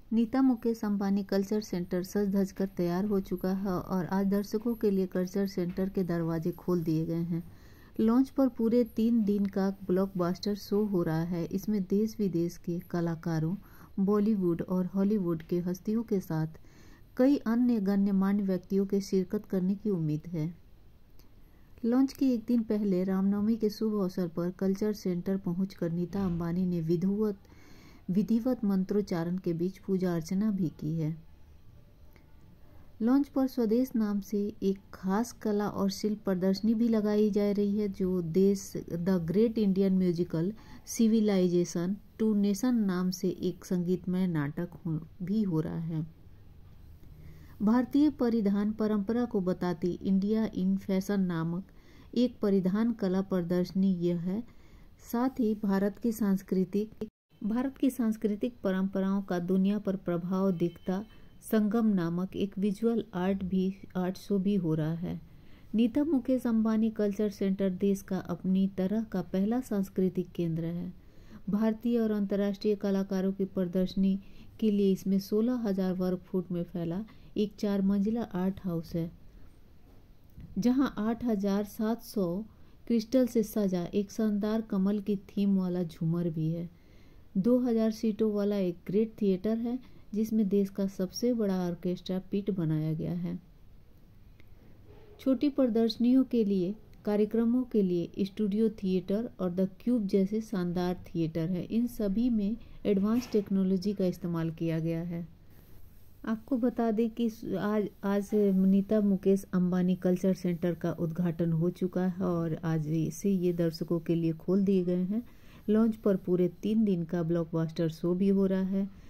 Nita Mukesh Ambani culture centre सज धज कर तैयार हो चुका है और आज दर्शकों के लिए कल्चर सेंटर के दरवाजे खोल दिए गए हैं। लॉन्च पर पूरे 3 दिन का ब्लॉकबस्टर शो हो रहा है। इसमें देश विदेश के कलाकारों, बॉलीवुड और हॉलीवुड के हस्तियों के साथ कई अन्य गण्यमान्य व्यक्तियों के शिरकत करने की उम्मीद है। लॉन्च के एक दिन पहले रामनवमी के शुभ अवसर पर कल्चर सेंटर पहुंचकर नीता अंबानी ने विधिवत मंत्रोच्चारण के बीच पूजा अर्चना भी की है। लॉन्च पर स्वदेश नाम से एक खास कला और शिल्प प्रदर्शनी भी लगाई जा रही है, जो देश the great Indian musical civilisation to nation नाम से एक संगीतमय नाटक भी हो रहा है। भारतीय परिधान परंपरा को बताती इंडिया इन फैशन नामक एक परिधान कला प्रदर्शनी यह है। साथ ही भारत की सांस्कृतिक परंपराओं का दुनिया पर प्रभाव दिखता संगम नामक एक विजुअल आर्ट शो भी हो रहा है। नीता मुकेश अंबानी कल्चर सेंटर देश का अपनी तरह का पहला सांस्कृतिक केंद्र है। भारतीय और अंतर्राष्ट्रीय कलाकारों की प्रदर्शनी के लिए इसमें 16,000 वर्ग फुट में फैला एक 4 मंजिला आर्ट हाउस है, जहां 8,700 क्रिस्टल से सजा एक शानदार कमल की थीम वाला झूमर भी है। 2,000 सीटों वाला एक ग्रेट थिएटर है, जिसमें देश का सबसे बड़ा ऑर्केस्ट्रा पिट बनाया गया है। छोटी प्रदर्शनियों के लिए, कार्यक्रमों के लिए स्टूडियो थिएटर और द क्यूब जैसे शानदार थिएटर है। इन सभी में एडवांस टेक्नोलॉजी का इस्तेमाल किया गया है। आपको बता दें कि आज नीता मुकेश अंबानी कल्चर सेंटर का उद्घाटन हो चुका है और आज से ये दर्शकों के लिए खोल दिए गए हैं। लॉन्च पर पूरे 3 दिन का ब्लॉकबस्टर शो भी हो रहा है।